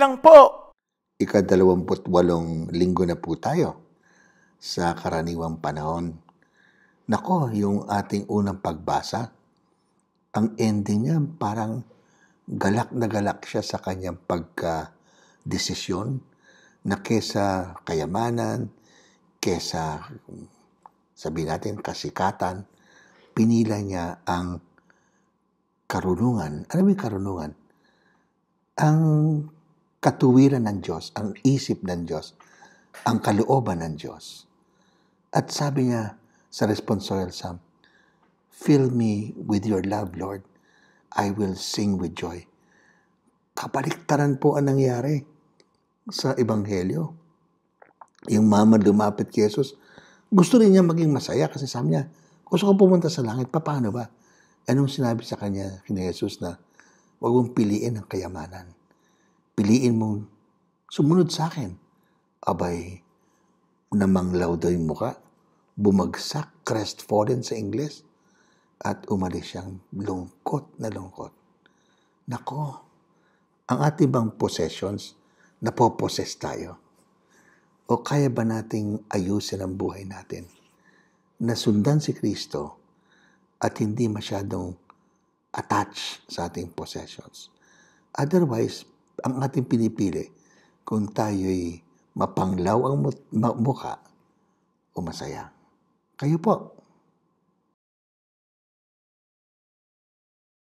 lang po. Ika-28 linggo na po tayo sa karaniwang panahon. Nako, yung ating unang pagbasa, ang ending niya parang galak na galak siya sa kanyang pagka-desisyon na kesa kayamanan, kesa sabihin natin kasikatan, pinila niya ang karunungan. Ano yung karunungan? Ang katuwiran ng Diyos, ang isip ng Diyos, ang kalooban ng Diyos. At sabi niya sa responsorial psalm, "Fill me with your love, Lord. I will sing with joy." Kabaliktaran po ang nangyari sa Ebanghelyo. Yung mama lumapit kay Jesus, gusto rin niya maging masaya kasi sabi niya, gusto ko pumunta sa langit, paano ba? Anong sinabi sa kanya ni Jesus na huwag mong piliin ang kayamanan. Piliin mong sumunod sa akin. Abay, namanglaw daw yung muka, bumagsak, crestfallen sa Ingles, at umalis siyang lungkot na lungkot. Nako, ang ating bang possessions, napoposes tayo? O kaya ba nating ayusin ang buhay natin? Na sundan si Kristo at hindi masyadong attached sa ating possessions. Otherwise, ang ating pinipili kung tayo'y mapanglaw ang mukha o masaya. Kayo po,